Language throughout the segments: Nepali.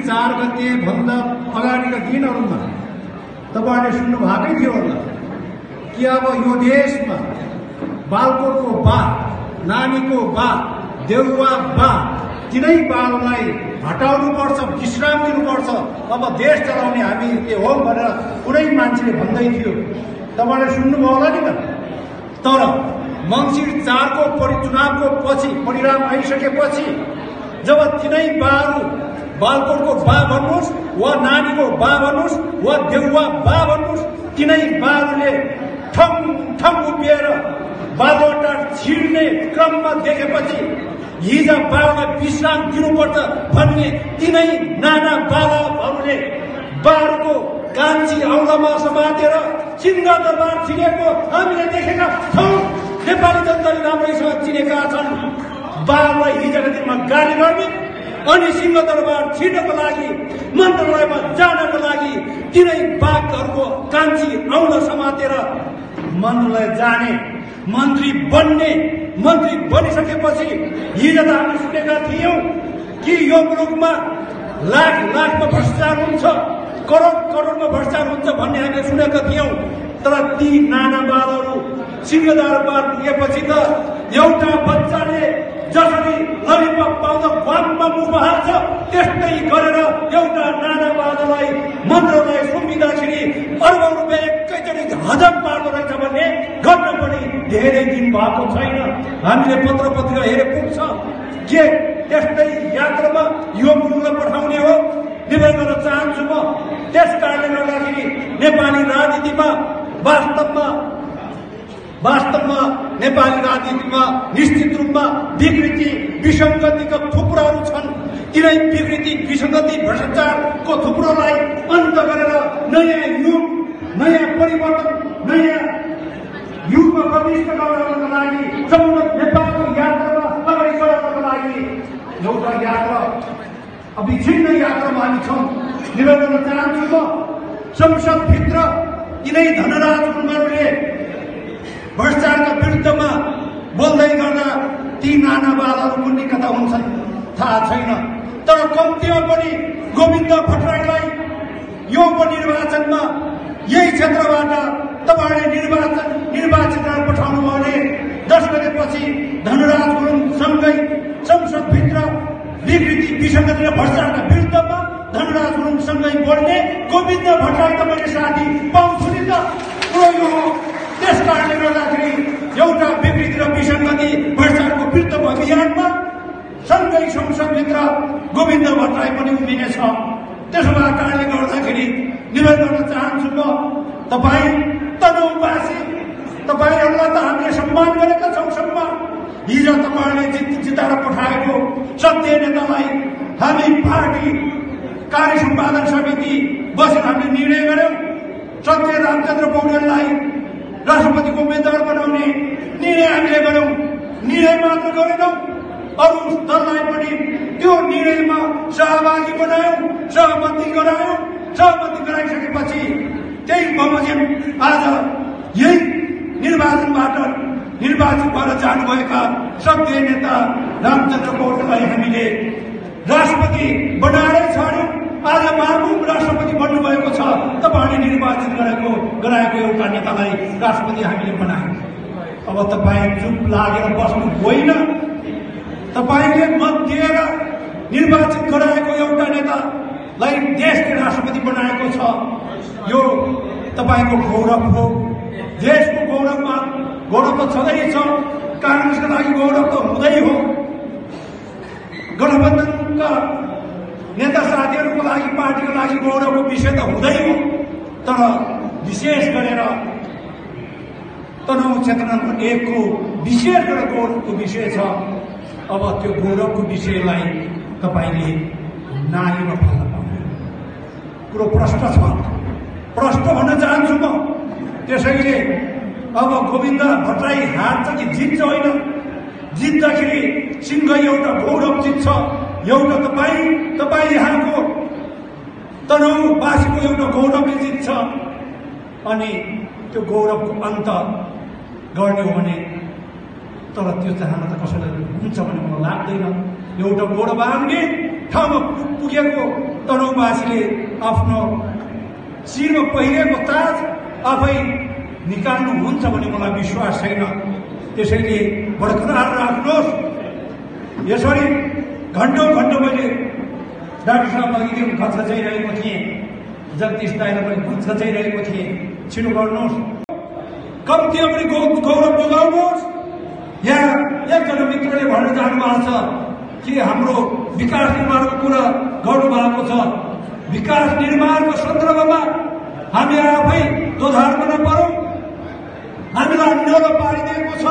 4 गते भन्दा अगाडिका दिनहरूमा तपाईहरुले सुन्नु भएकै थियो होला कि अब यो देशमा बालकोटको बा, नानीको बा, देउवा बा, तिनै बाललाई हटाउनु पर्छ, विश्राम दिनुपर्छ, अब देश चलाउने हामीले हो भनेर कुनै मान्छेले भन्दै थियो। तपाईहरुले सुन्नुभयो होला नि त। तर मङ्सिर 4 को चुनावको पछि परिणाम आइसकेपछि जब तिनै बाहरू बालकोटको बा भन्नुहोस् वा नानीको बा भन्नुहोस् वा देउवा बा भन्नुहोस्, तिनै बाहरूले ठम ठम उभिएर बालुवाटा छिर्ने क्रममा देखेपछि हिजो बाबालाई विश्राम दिनुपर्छ भन्ने तिनै नाना बाबाहरूले बारको कान्छी औलामा समातेर सिंहदरबार छिरेको हामीले देखेका छौँ। नेपाली जनताले राम्रैसँग चिनेका छन्। बाबालाई हिजोका दिनमा गाली गर्ने अनि सिंहदरबार छिर्नको लागि मन्त्रालयमा जानको लागि तिनै बाघहरूको कान्छी औला समातेर मन्त्रालय जाने, मन्त्री बन्ने, मन्त्री बनिसकेपछि हिजो त हामीले सुनेका थियौँ कि यो मुलुकमा लाख लाखमा भ्रष्टाचार हुन्छ, करोड करोडमा भ्रष्टाचार हुन्छ भन्ने हामीले सुनेका थियौँ। तर ती नाना बालहरू सिंहदरबार पुगेपछि त एउटा बच्चाले जसरी ललिपप पाउँदा वाममा मुख हाल्छ त्यस्तै गरेर एउटा नाना बाललाई मन्त्रालय सुम्पिँदाखेरि अर्बौं रुपियाँ एकैचोटि हजम पार्दो रहेछ भन्ने गर्न पनि धेरै दिन भएको छैन। हामीले पत्र पत्रिका हेरे पुग्छ के त्यस्तै यात्रामा यो मुलुकलाई पठाउने हो निवेदन गर्न चाहन्छु म। त्यस कारणले गर्दाखेरि नेपाली राजनीतिमा वास्तवमा नेपाली राजनीतिमा निश्चित रूपमा विकृति विसङ्गतिका थुप्रोहरू छन्। तिनै विकृति विसङ्गति भ्रष्टाचारको थुप्रोलाई अन्त गरेर नयाँ युग, नयाँ परिवर्तन, नयाँ युगमा प्रविष्ट गराउनको लागि सम्पूर्ण नेपालको यात्रामा अगाडि बढाउनको लागि एउटा यात्रा अविच्छिन्न यात्रामा हामी छौँ। निवेदन गर्न चाहन्छु म संसदभित्र यिनै धनराज गुरुङहरूले भ्रष्टाचारका विरुद्धमा बोल्दै गर्दा ती नाना बालहरू कुनै कता हुन्छन् थाहा छैन। तर कम्तीमा पनि गोविन्द भट्टराईलाई यो उपनिर्वाचनमा यही क्षेत्रबाट तपाईँहरूले निर्वाचित गरेर पठाउनु भयो भने 10 गतेपछि धनराज गुरुङसँगै संसदभित्र विकृति विसङ्गति र भ्रष्टाचारका विरुद्धमा धनराज गुरुङसँगै बोल्ने गोविन्द भट्टराई तपाईँले साथी पाउँछु नि त। यो त्यस कारणले गर्दाखेरि एउटा विकृति र विसङ्गति भ्रष्टाचारको विरुद्धको अभियानमा सँगै संसदभित्र गोविन्द भट्टराई पनि उभिनेछ। त्यसो भएको कारणले गर्दाखेरि निवेदन गर्न चाहन्छु म तपाईँ तनहुँवासी तपाईँहरूलाई त हामीले सम्मान गरेका छौँ। सम्मान हिजो तपाईँहरूले जिताएर पठाएको सत्य नेतालाई हामी पार्टी कार्य सम्पादन समिति बसेर हामीले निर्णय गर्यौँ। सत्य रामचन्द्र पौडेललाई राष्ट्रपतिको उम्मेद्वार बनाउने निर्णय हामीले गर्यौँ। निर्णय मात्र गरेनौँ, अरू दललाई पनि त्यो निर्णयमा सहभागी बनायौँ, सहमति गरायौँ। सहमति गराइसकेपछि त्यही बमोजिम आज यही निर्वाचनबाट निर्वाचित भएर जानुभएका सत्य नेता रामचन्द्र पौडेललाई हामीले राष्ट्रपति बनाएरै छाड्यौँ। आज महामहिम राष्ट्रपति बन्नुभएको छ। तपाईँहरूले निर्वाचित गराएको एउटा नेतालाई राष्ट्रपति हामीले बनायौँ। अब तपाईँ चुप लागेर बस्नु होइन। तपाईँले मत दिएर निर्वाचित गराएको एउटा नेतालाई देशले राष्ट्रपति बनाएको छ। यो तपाईँको गौरव हो। देशको गौरवमा गौरव त छँदैछ, काङ्ग्रेसका लागि गौरव त हुँदै हो, गठबन्धनका नेता साथीहरूको लागि पार्टीको लागि गौरवको विषय त हुँदै हो। तर विशेष गरेर तनहुँ क्षेत्र नम्बर 1 को विशेष गरेर गौरवको विषय छ। अब त्यो गौरवको विषयलाई तपाईँले नालीमा फाल्न पाउनु कुरो प्रश्न छ। प्रश्न भन्न चाहन्छु म। त्यसैले अब गोविन्द भट्टराई हार्छ कि जित्छ होइन, जित्दाखेरि सिंह एउटा गौरव जित्छ, एउटा तपाईँ यहाँको तनहुँवासीको एउटा गौरवले जित्छ। अनि त्यो गौरवको अन्त गर्ने हो भने तर त्यो चाहना त कसैलाई हुन्छ भन्ने मलाई लाग्दैन। एउटा गौरवान्वित ठाउँमा पुगेको तनहुँवासीले आफ्नो शिरमा पहिरेको ताज आफै निकाल्नुहुन्छ भन्ने मलाई विश्वास छैन। त्यसैले बरकरार राख्नुहोस्। यसरी घन्टौँ मैले डाक्टर साहब अघिदेखि खच्खचाइरहेको थिएँ, जगदीश दाइलाई पनि खच्खचाइरहेको थिएँ। छिटो गर्नुहोस्, कम्तीमा पनि गौरव जोगाउनुहोस्। यहाँ एकजना मित्रले भनेर जानुभएको छ कि हाम्रो विकास निर्माणको कुरा गर्नुभएको छ। विकास निर्माणको सन्दर्भमा हामी आफै दोधारमा नपरौँ। हामीलाई अन्यले पारिदिएको छ।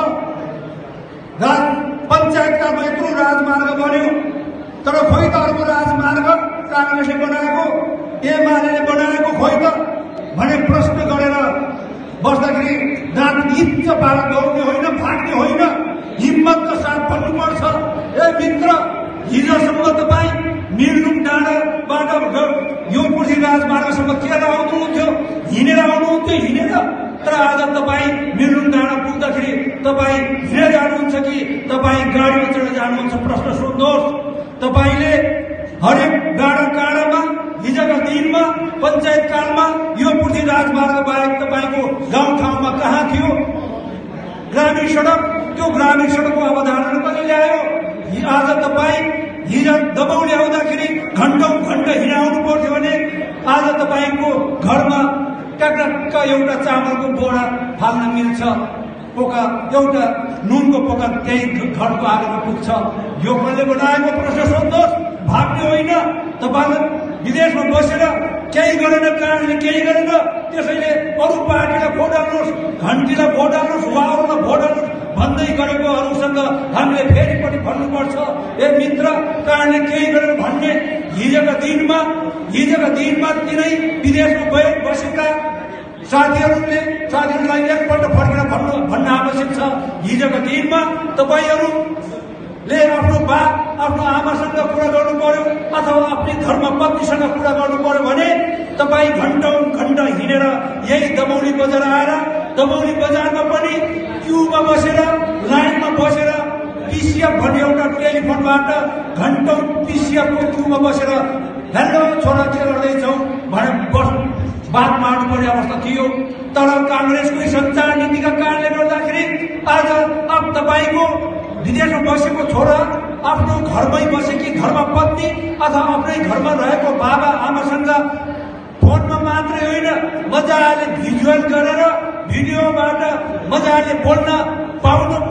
पञ्चायतकालमा यत्रो राजमार्ग बन्यो, तर खोइ त अर्को राजमार्ग काङ्ग्रेसले बनाएको, एमाले बनाएको खोइ त भने प्रश्न गरेर बस्दाखेरि दाँत निच्च पारेर दौड्ने होइन, भाग्ने होइन, हिम्मतको साथ भन्नुपर्छ। ए मित्र, हिजोसम्म तपाईँ मिरलुङ डाँडाबाट यो पूर्वी राजमार्गसम्म के आउनुहुन्थ्यो? हिँडेर आउनुहुन्थ्यो, हिँडेर। तर आज तपाईँ मिरलुङ डाँडा पुग्दाखेरि तपाईँ हिँडेर जानुहुन्छ कि तपाईँ गाडीमा चढेर जानुहुन्छ? प्रश्न सोध्नुहोस्। तपाईँले हरेक डाँडा काँडामा हिजोका दिनमा पञ्चायतकालमा यो पूर्वी राजमार्ग बाहेक तपाईँको गाउँठाउँमा कहाँ थियो ग्रामीण सडक? त्यो ग्रामीण सडकको अवधारणा कसले ल्यायो? आज तपाईँ हिजो दबाउ ल्याउँदाखेरि घन्टौँ हिँडाउनु पर्थ्यो भने आज तपाईँको घरमा टक्क एउटा चामलको बोरा फाल्न मिल्छ, पोका एउटा नुनको पोका त्यही घरको आगोमा पुग्छ। यो कसले बनाएको? प्रश्न सोध्नुहोस्। भाग्ने होइन। तपाईँले विदेशमा बसेर केही गरेन, कारणले केही गरेन। त्यसैले अरू पार्टीलाई भोट हाल्नुहोस्, घन्टीलाई भोट हाल्नुहोस्, वाउलाई भोट हाल्नुहोस् भन्दै गरेकोहरूसँग हामीले फेरि पनि भन्नुपर्छ। ए मित्र, कारणले केही गरेर भन्ने हिजोका दिनमा तिनै विदेशमा बसेका साथीहरूलाई एकपल्ट फर्केर भन्न आवश्यक छ। हिजोका दिनमा तपाईँहरूले आफ्नो आमासँग कुरा गर्नु पर्यो अथवा आफ्नो धर्मपत्नीसँग कुरा गर्नु पर्यो भने तपाईँ घन्टौँ हिँडेर यही दमौली बजार आएर दमौली बजारमा पनि क्यूमा बसेर लाइनमा बसेर पिसिएफ भन्ने एउटा टेलिफोनबाट घन्टौँ पिसिएफको क्यूमा बसेर हेलो छोरा के गर्दैछौ भनेर बात मार्नुपर्ने अवस्था थियो। तर काङ्ग्रेसको सञ्चार नीतिका कारणले गर्दाखेरि आज अब तपाईँको विदेशमा बसेको छोरा आफ्नो घरमै बसेकी धर्मपत्नी अथवा आफ्नै घरमा रहेको बाबा आमासँग फोनमा मात्रै होइन, मजाले भिजुअल गरेर भिडियोबाट मजाले बोल्न पाउनु